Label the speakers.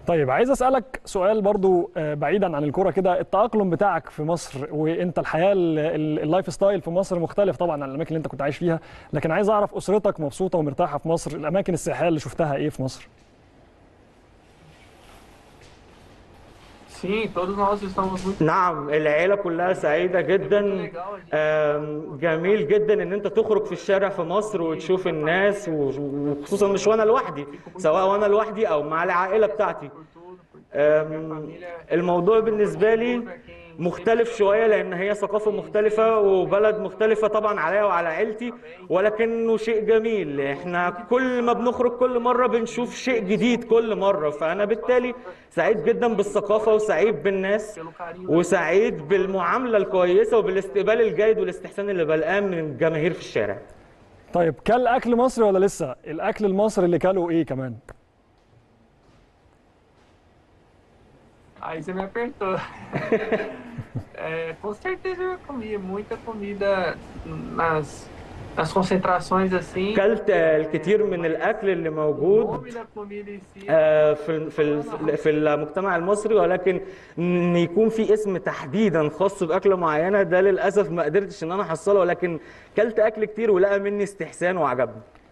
Speaker 1: طيب عايز اسالك سؤال برضو بعيدا عن الكوره كده، التاقلم بتاعك في مصر وانت الحياه اللايف ستايل في مصر مختلف طبعا عن الاماكن اللي انت كنت عايش فيها، لكن عايز اعرف اسرتك مبسوطه ومرتاحه في مصر؟ الاماكن السياحيه اللي شفتها ايه في مصر؟
Speaker 2: Sim, todos nós estamos muito
Speaker 3: نعم، العيلة كلها سعيدة جدا. جميل جدا ان انت تخرج في الشارع في مصر وتشوف الناس، وخصوصا مش وانا لوحدي، سواء وانا لوحدي او مع العائلة بتاعتي.
Speaker 2: por tudo, porque minha
Speaker 3: أم،
Speaker 2: família
Speaker 3: الموضوع بالنسبة
Speaker 2: tudo
Speaker 3: لي
Speaker 2: para quem
Speaker 3: مختلف شوية لأن هي ثقافة مختلفة وبلد مختلفة طبعا عليا وعلى عيلتي، ولكنه شيء جميل. احنا كل ما بنخرج كل مرة بنشوف شيء جديد كل مرة، فأنا بالتالي سعيد جدا بالثقافة وسعيد بالناس
Speaker 2: pelo carinho das
Speaker 3: وسعيد بالمعاملة الكويسة وبالاستقبال الجيد والاستحسان اللي بلقاه من الجماهير في الشارع.
Speaker 1: طيب كل اكل مصري ولا لسه؟ الاكل المصري اللي كله ايه كمان؟
Speaker 2: Aí você me apertou. Com certeza eu comi muita comida nas concentrações assim.
Speaker 3: كلت الكثير من الأكل اللي
Speaker 2: O
Speaker 3: موجود
Speaker 2: nome da comida em si
Speaker 3: في المجتمع المصري، ولكن ان يكون في اسم تحديدا خاص باكله معينه ده للاسف ما قدرتش ان انا احصله، ولكن كلت اكل كتير ولقى مني استحسان وعجبني.